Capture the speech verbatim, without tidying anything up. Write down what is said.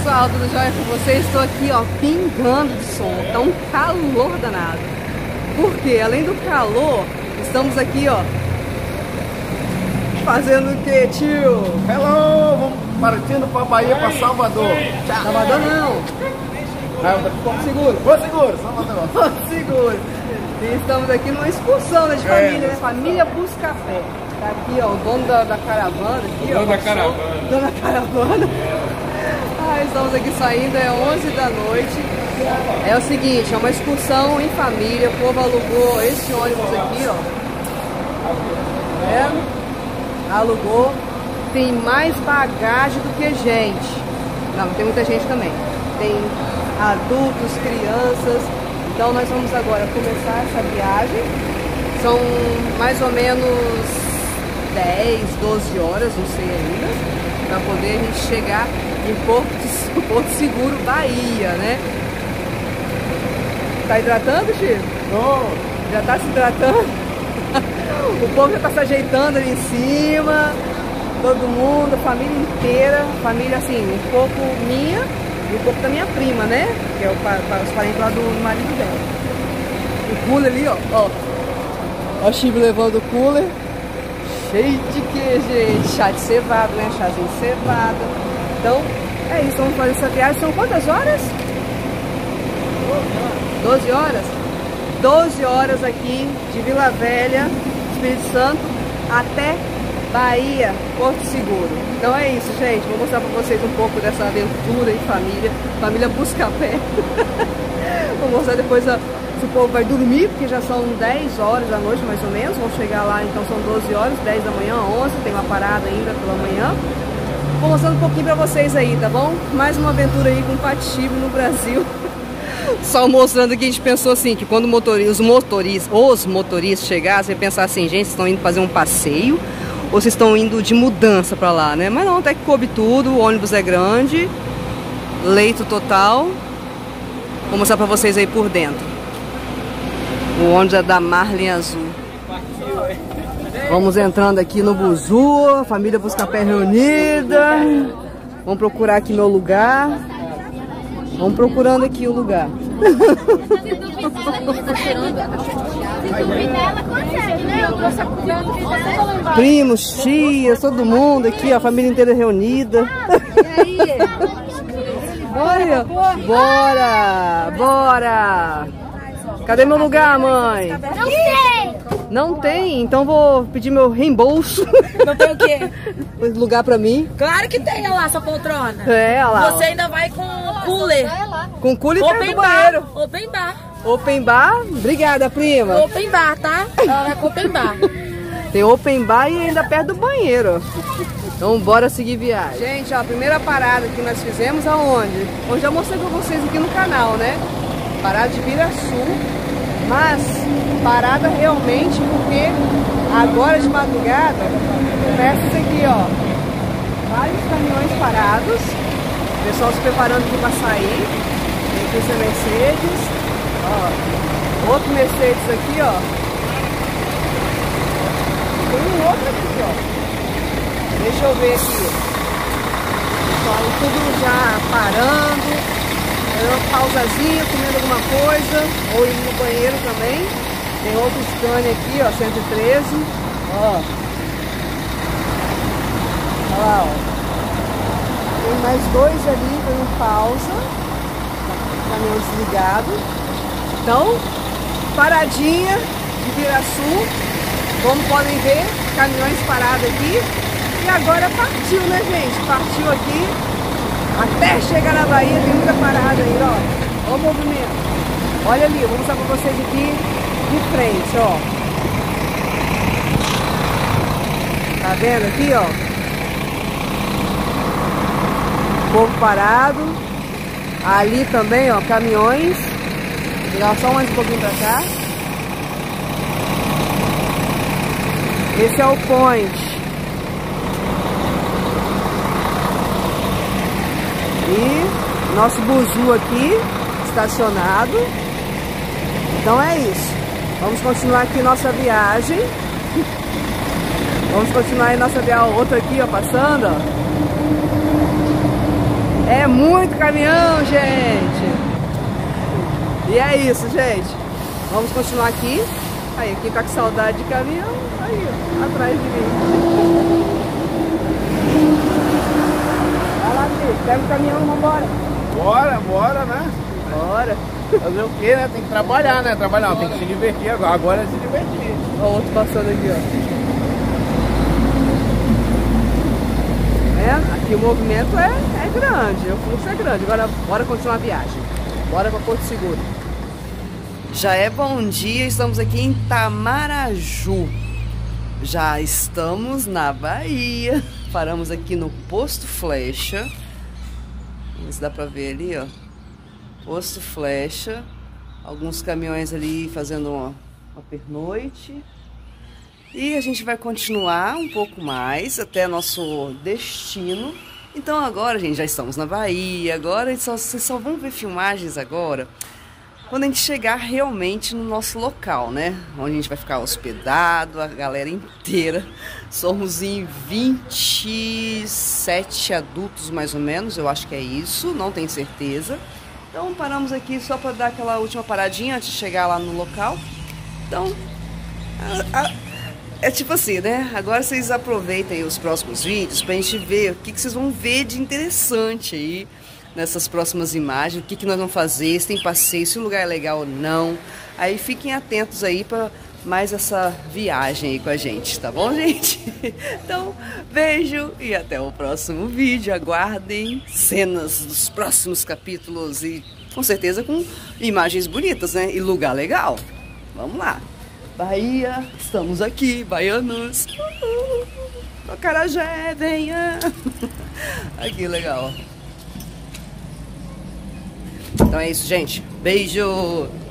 pessoal, tudo jóia com vocês? Estou aqui, ó, pingando de sol. Tá um calor danado. Por quê? Além do calor, estamos aqui, ó, fazendo o que, tio? Hello! Vamos partindo pra Bahia, pra Salvador. Tchau. Salvador não. Porto Seguro. Porto Seguro, Salvador. Porto Seguro. E estamos aqui numa excursão, né, de família, é. né? Família Buscapé. Tá aqui, ó, o dono da, da caravana. Aqui, dono ó, da caravana. Dono da caravana. Ah, estamos aqui saindo, é onze da noite. É o seguinte, é uma excursão em família. O povo alugou esse ônibus aqui, ó. Tá vendo? Alugou. Tem mais bagagem do que gente. Não, tem muita gente também. Tem adultos, crianças. Então nós vamos agora começar essa viagem. São mais ou menos dez, doze horas, não sei ainda, para poder a gente chegar em Porto, Porto Seguro, Bahia, né? Tá hidratando, Chico? Não. Já tá se hidratando? O povo já tá se ajeitando ali em cima. Todo mundo, a família inteira. Família, assim, um pouco minha e um pouco da minha prima, né? Que é o, para os parentes lá do marido dela. O cooler ali, ó. Ó, ó o Chico levando o cooler. Cheio de queijo, gente. Chá de cevada, né? Chazinho de cevada. Então, é isso. Vamos fazer essa viagem. São quantas horas? doze horas? doze horas aqui de Vila Velha, Espírito Santo, até Bahia, Porto Seguro. Então é isso, gente. Vou mostrar pra vocês um pouco dessa aventura em família. Família Buscapé. Vou mostrar depois a, se o povo vai dormir, porque já são dez horas da noite, mais ou menos. Vamos chegar lá, então são doze horas, dez da manhã, onze. Tem uma parada ainda pela manhã. Vou mostrando um pouquinho pra vocês aí, tá bom? Mais uma aventura aí com o Patife no Brasil. Só mostrando que a gente pensou assim, que quando motorista, os motoristas, os motoristas chegassem, ia pensar assim, gente, vocês estão indo fazer um passeio ou vocês estão indo de mudança pra lá, né? Mas não, até que coube tudo, o ônibus é grande, leito total. Vou mostrar pra vocês aí por dentro. O ônibus é da Marlin Azul. Vamos entrando aqui no Buzu, família Buscapé reunida. Vamos procurar aqui meu lugar. Vamos procurando aqui o lugar. Primos, tias, todo mundo aqui, a família inteira reunida. Olha, bora, bora. Cadê meu lugar, mãe? Não sei. Não tem? Então vou pedir meu reembolso. Não tem o quê? Lugar pra mim. Claro que tem, olha lá, sua poltrona. É, olha lá. Você ainda vai com cooler. Com cooler Open dentro do bar. banheiro. Open bar. Open bar? Obrigada, prima. Open bar, tá? Ela vai com open bar. Tem open bar e ainda perto do banheiro. Então bora seguir viagem. Gente, ó, a primeira parada que nós fizemos aonde? Eu já mostrei pra vocês aqui no canal, né? Parada de Biraçu. Mas parada realmente porque agora de madrugada começa isso aqui, ó. Vários caminhões parados. O pessoal se preparando aqui para sair. Tem aqui essa Mercedes. Ó. Outro Mercedes aqui, ó. Tem um outro aqui, ó. Deixa eu ver aqui. Pessoal, tudo já parando. Dando uma pausazinha, comendo alguma coisa, ou indo no banheiro também. Tem outro Scania aqui, ó, cento e treze. Ó. Olha lá, ó. Tem mais dois ali dando pausa. Caminhão desligado. Então, paradinha de Biraçu. Como podem ver, caminhões parados aqui. E agora partiu, né, gente? Partiu aqui. Até chegar na Bahia tem muita parada aí, ó. Olha o movimento. Olha ali, eu vou mostrar pra vocês aqui de frente, ó. Tá vendo aqui, ó? Povo parado. Ali também, ó, caminhões. Vou virar só mais um pouquinho pra cá. Esse é o point. E nosso buzu aqui, estacionado. Então é isso. Vamos continuar aqui nossa viagem. Vamos continuar aí nossa viagem. Outro aqui, ó, passando, ó. É muito caminhão, gente. E é isso, gente. Vamos continuar aqui. Aí, quem tá com saudade de caminhão, aí, ó, atrás de mim. Vai lá, filho. Pega o caminhão, vambora. Bora, bora, né? Bora. Fazer o quê, né? Tem que trabalhar, né? Trabalhar, tem que se divertir agora. Agora é se divertir. Olha o outro passando aqui, ó. Aqui o movimento é, é grande, o fluxo é grande. Agora bora continuar a viagem. Bora para Porto Seguro. Já é bom dia, estamos aqui em Tamaraju. Já estamos na Bahia. Paramos aqui no Posto Flecha. Vamos ver se dá para ver ali, ó. Posto Flecha. Alguns caminhões ali fazendo uma, uma pernoite. E a gente vai continuar um pouco mais até nosso destino. Então agora, gente, já estamos na Bahia. Agora só, vocês só vão ver filmagens agora quando a gente chegar realmente no nosso local, né? Onde a gente vai ficar hospedado, a galera inteira. Somos em vinte e sete adultos mais ou menos, eu acho que é isso, não tenho certeza. Então paramos aqui só para dar aquela última paradinha antes de chegar lá no local. Então... A, a, É tipo assim, né? Agora vocês aproveitem os próximos vídeos pra gente ver o que, que vocês vão ver de interessante aí nessas próximas imagens, o que, que nós vamos fazer, se tem passeio, se o lugar é legal ou não. Aí fiquem atentos aí pra mais essa viagem aí com a gente, tá bom, gente? Então, beijo e até o próximo vídeo. Aguardem cenas dos próximos capítulos e com certeza com imagens bonitas, né? E lugar legal. Vamos lá. Bahia, estamos aqui, baianos. Uhul. Acarajé, venha. Aqui, legal. Então é isso, gente. Beijo.